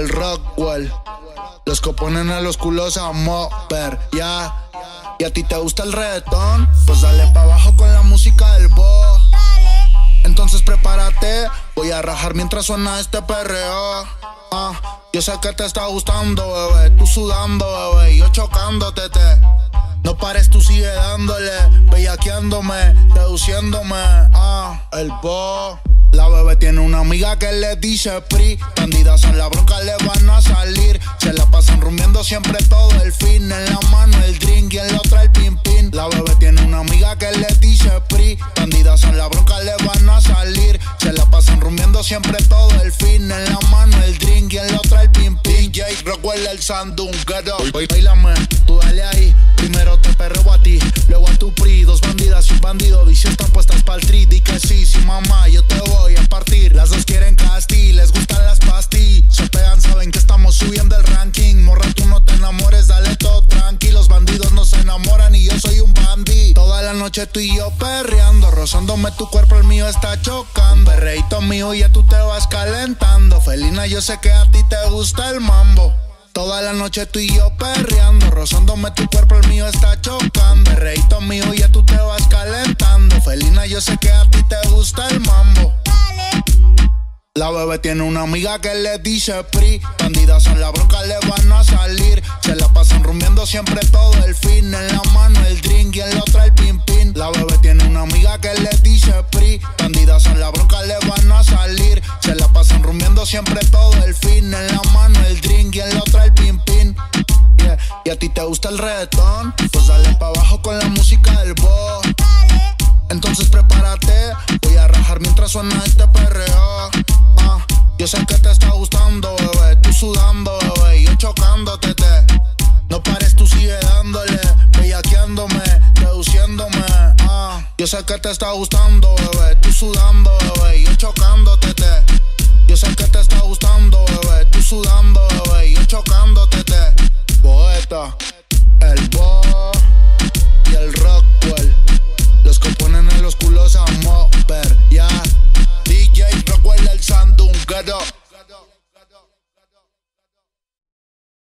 el Rockwell. Los que ponen a los culos a mover, ya. ¿Y a ti te gusta el reggaetón? Pues dale pa' abajo con la música del bo. Entonces prepárate, voy a rajar mientras suena este perreo. Yo sé que te está gustando, bebé. Tú sudando, bebé, yo chocándote, No pares, tú sigue dándole, bellaqueándome, seduciéndome. El bo. La bebé tiene una amiga que le dice pri. Bandidas en la bronca le van a salir. Se la pasan rumiando siempre todo el fin. En la mano el drink y en la otra el pin pin. La bebé tiene una amiga que le dice pri. Bandidas en la bronca le van a salir. Se la pasan rumiando siempre todo el fin. En la mano el drink y en la otra el pin pin. DJ Rockwell el sandunguero. Bailame, tú dale ahí. Primero te perreo a ti, luego a tu pri. Dos bandidas y un bandido, dice están puestas pa'l tri. Di que sí, mamá, yo te voy a partir. Las dos quieren casti, les gustan las pastis. Se pegan, saben que estamos subiendo el ranking. Morra, tú no te enamores, dale todo tranqui. Los bandidos no se enamoran y yo soy un bandi. Toda la noche tú y yo perreando, rozándome tu cuerpo, el mío está chocando. Perreíto mío, ya tú te vas calentando. Felina, yo sé que a ti te gusta el mambo. Toda la noche tú y yo perreando, rozándome tu cuerpo, el mío está chocando. Perreíto mío, ya tú te vas calentando. Felina, yo sé que a ti te gusta el mambo. La bebé tiene una amiga que le dice pri. Bandidas en la bronca le van a salir. Se la pasan rumiando siempre todo el fin. En la mano el drink y en la otra el pin pin. La bebé tiene una amiga que le dice pri. Bandidas en la bronca le van a salir. Se la pasan rumiando siempre todo el fin. En la mano el drink y en la otra el pin pin. Yeah. ¿Y a ti te gusta el reggaetón? Pues dale pa' abajo con la música del bo. Entonces prepárate, voy a rajar mientras suena este perreo. Yo sé que te está gustando, bebé. Tú sudando, bebé, yo chocándote, No pares, tú sigue dándole, bellaqueándome, seduciéndome. Yo sé que te está gustando, bebé. Tú sudando, bebé, yo chocándote,